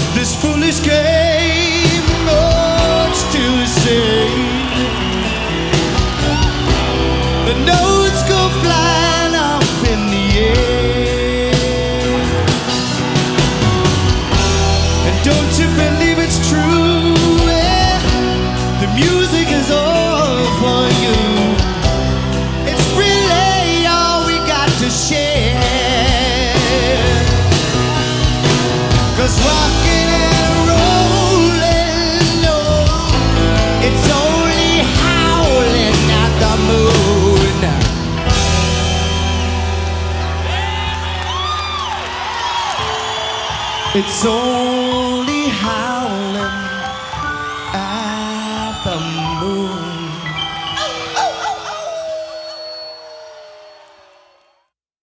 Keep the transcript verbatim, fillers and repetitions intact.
this foolish game, oh, it's still the same. The notes go flying up in the air. And don't you believe it's true? Yeah, the music is all for you. It's really all we got to share. 'Cause rockin' and rollin', no, it's only howling at the moon. It's only howling at the moon.